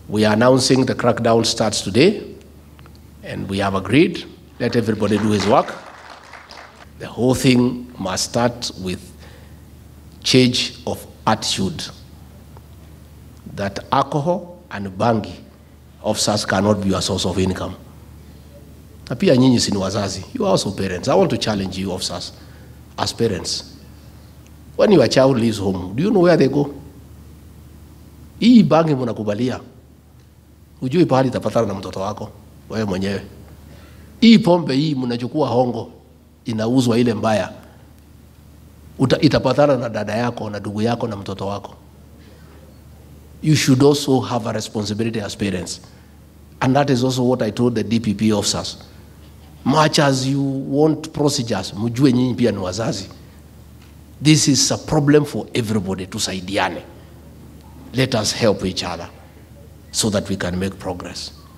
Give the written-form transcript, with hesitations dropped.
We are announcing the crackdown starts today, and we have agreed, let everybody do his work. The whole thing must start with change of attitude that alcohol and bangi officers cannot be a source of income. Na pia nyinyi si ni wazazi, you are also parents. I want to challenge you officers as parents. When your child leaves home, do you know where they go? Hii bangi mnakubalia, ujui pahali itapatana na mtoto wako wewe mwenyewe. Hii pombe hii mnachukua hongo, inauzwa ile mbaya, itapatana na dada yako na ndugu yako na mtoto wako. You should also have a responsibility as parents. And that is also what I told the DPP officers. Much as you want procedures, mjue nyinyi pia ni wazazi. This is a problem for everybody, tusaidiane. Let us help each other so that we can make progress.